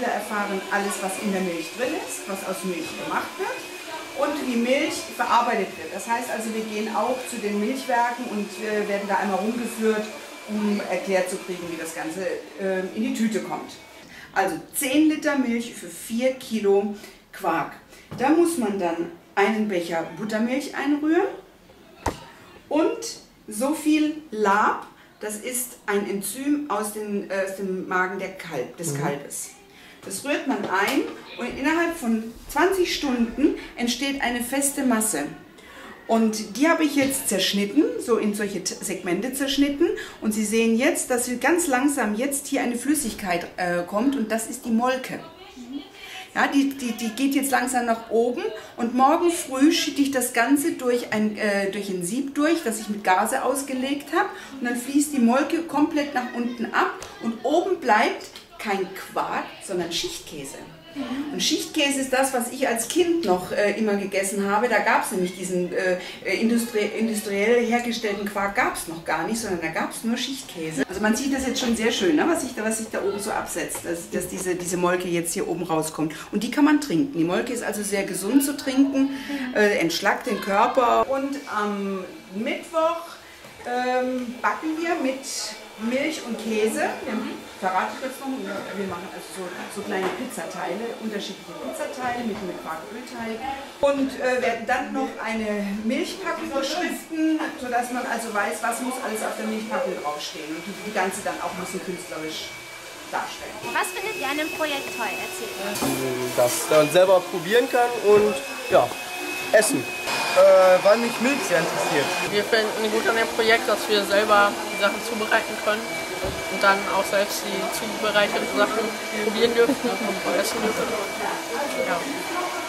Mitglieder erfahren alles, was in der Milch drin ist, was aus Milch gemacht wird und wie Milch verarbeitet wird. Das heißt also, wir gehen auch zu den Milchwerken und werden da einmal rumgeführt, um erklärt zu kriegen, wie das Ganze in die Tüte kommt. Also 10 Liter Milch für 4 Kilo Quark. Da muss man dann einen Becher Buttermilch einrühren und so viel Lab, das ist ein Enzym aus dem Magen des Kalbes. Das rührt man ein und innerhalb von 20 Stunden entsteht eine feste Masse. Und die habe ich jetzt zerschnitten, so in solche Segmente zerschnitten. Und Sie sehen jetzt, dass ganz langsam jetzt hier eine Flüssigkeit kommt und das ist die Molke. Ja, die geht jetzt langsam nach oben und morgen früh schütte ich das Ganze durch ein Sieb durch, das ich mit Gase ausgelegt habe. Und dann fließt die Molke komplett nach unten ab und oben bleibt kein Quark, sondern Schichtkäse. Und Schichtkäse ist das, was ich als Kind noch immer gegessen habe. Da gab es nämlich diesen industriell hergestellten Quark gab es noch gar nicht, sondern da gab es nur Schichtkäse. Also man sieht das jetzt schon sehr schön, ne, was sich da oben so absetzt, dass diese Molke jetzt hier oben rauskommt. Und die kann man trinken. Die Molke ist also sehr gesund zu trinken, entschlackt den Körper. Und am Mittwoch backen wir mit Milch und Käse. Verrate ich jetzt noch. Wir machen also so kleine Pizzateile, unterschiedliche Pizzateile mit Quarkölteig. Und werden dann noch eine Milchpackung beschriften, sodass man also weiß, was muss alles auf der Milchpackung draufstehen. Und die Ganze dann auch ein bisschen künstlerisch darstellen. Was findet ihr an dem Projekt toll? Erzählt mir. Dass man selber probieren kann und ja, essen. Weil mich Milch sehr interessiert. Wir finden gut an dem Projekt, dass wir selber die Sachen zubereiten können und dann auch selbst die zubereiteten Sachen probieren dürfen und essen dürfen. Ja.